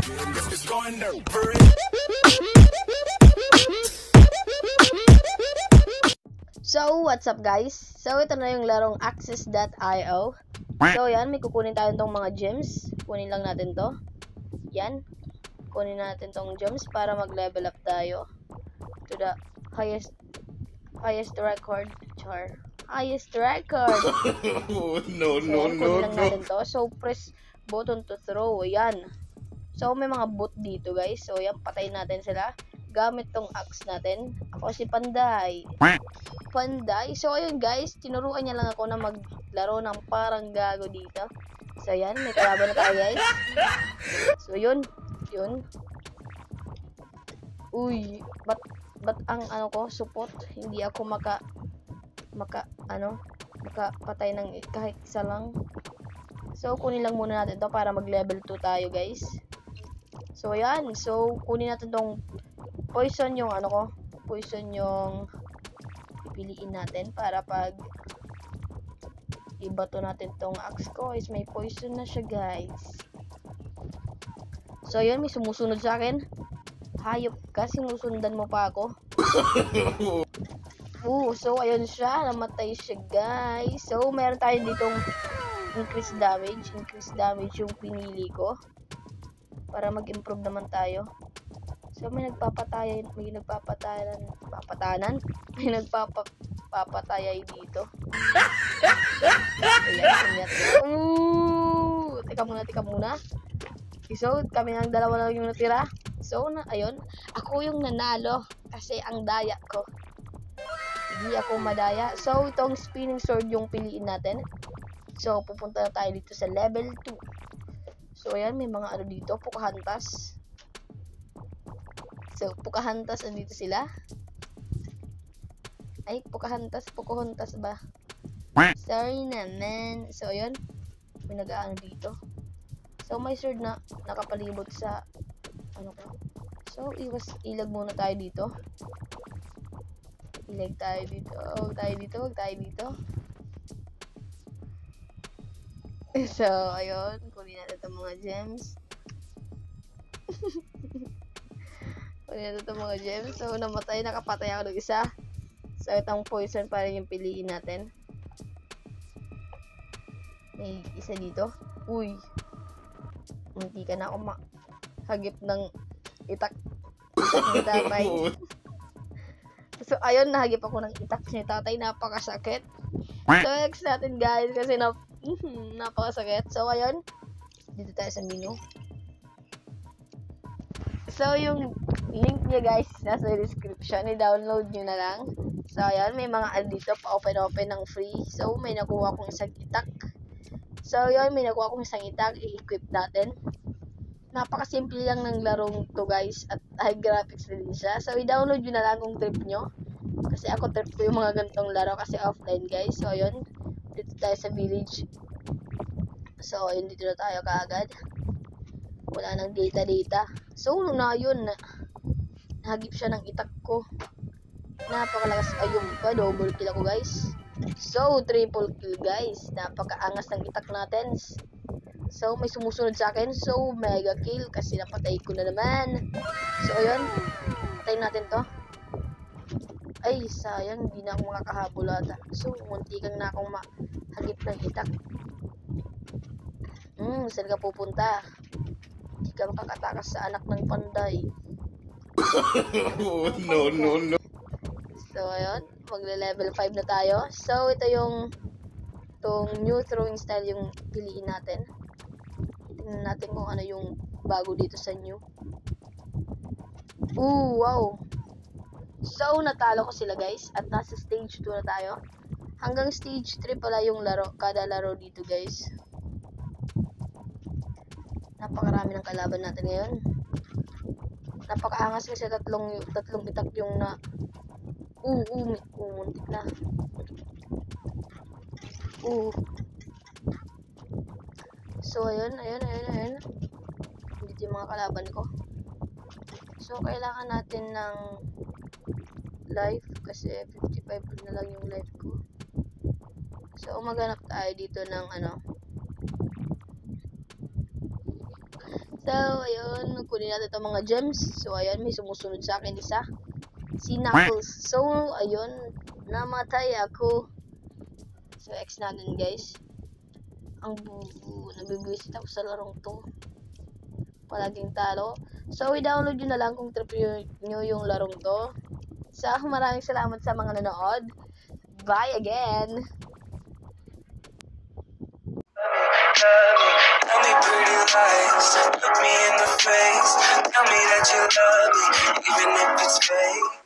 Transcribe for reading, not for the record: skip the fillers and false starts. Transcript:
So, what's up guys? So, ito na yung larong access.io. So, yan, may kukunin tayo tong mga gems. Kunin lang natin to. Yan. Kunin natin tong gems para mag-level up tayo to the highest record. Highest record. No. Kunin lang natin to. So, press button to throw. Yan. So, may mga bot dito guys. So, yan, patayin natin sila gamit tong axe natin. Ako si Panday. So, ayun guys, tinuruan niya lang ako na maglaro ng parang gago dito. So, yan, may kalaban na tayo guys. So, yun. Uy, ba't ang ano ko, support, hindi ako makapatay ng kahit isa lang. So, kunin lang muna natin to para mag level 2 tayo guys. So, yan. So, kunin natin tong poison yung pipiliin natin para pag ibato natin tong axe ko is may poison na siya guys. So, yun, may sumusunod sa akin. Hayop ka, sinusundan mo pa ako. So, ayun siya. Namatay siya, guys. So, meron tayo ditong increase damage. Increase damage yung pinili ko. Para mag-improve naman tayo. So, may nagpapatayay dito. Ayan, teka muna. So, kami ng dalawa lang yung natira. So, ayun. Ako yung nanalo kasi ang daya ko. Hindi ako madaya. So, itong spinning sword yung piliin natin. So, pupunta na tayo dito sa level 2. So, ayan. May mga ano dito. Pukahantas. So, Pukahantas, andito sila. Ay, Pukahantas ba? Sorry naman. So, ayun. May nag-aano dito. So, may sword na nakapalibot sa ano ko. So, ilag muna tayo dito. Huwag tayo dito. So, ayun. Kunin natin itong mga gems. So, nakapatay ako ng isa. So, itong poison pa rin yung piliin natin. May isa dito. Uy. Hindi ka na ako hagip ng itak ni tatay. So, ayun, nahagip ako ng itak ni tatay. Napakasakit. So, X natin guys kasi napakasakit. So, ayun. Dito tayo sa menu. So, yung link niya guys, nasa description. I-download nyo na lang. So, ayun, may mga ad dito pa-open ng free. So, may nakuha akong isang itak. So, yun, may nakuha akong isang itak. I-equip natin. Napakasimple lang ng larong to guys. At high graphics din siya. So, i-download nyo na lang kung trip nyo. Kasi ako trip ko yung mga ganitong laro kasi offline guys. So, yun. Dito tayo sa village. So, yun, dito na tayo kaagad. Wala nang data. So, yun. Nahagip siya ng itak ko. Napakalakas. Ayun pa, double kill ako guys. So, triple kill guys. Napakaangas ng itak natin. So, may sumusunod sa akin. So, mega kill kasi napatay ko na naman. So, ayun. Patayin natin to. Ay, sayang. Hindi na ako makakahabol ata. So, muntikan na akong mahagip ng itak. Saan ka pupunta? Hindi ka makakatakas sa anak ng Panday. No. So, ayun. Magle-level 5 na tayo. So, ito yung new throwing style yung piliin natin. Tingnan natin kung ano yung bago dito sa new. Wow. So, natalo ko sila guys. At nasa stage 2 na tayo. Hanggang stage 3 pala yung laro. Kada laro dito guys. Napakarami ng kalaban natin ngayon. Napakaangas kasi tatlong itak yung na muntik na. So, ayun. Dito yung mga kalaban ko. So, kailangan natin ng life kasi 55 na lang yung life ko. So, maghanap tayo dito ng So, ayun, kunin natin itong mga gems. So, ayun, may sumusunod sa akin isa. Si Knuckles. So, ayun, namatay ako. So, X natin, guys. Ang nabibisit ako sa larong to. Palaging talo. So, i-download nyo na lang kung trip nyo yung larong to. So, maraming salamat sa mga nanood. Bye again! Tell me pretty lies, look me in the face. Tell me that you love me, even if it's fake.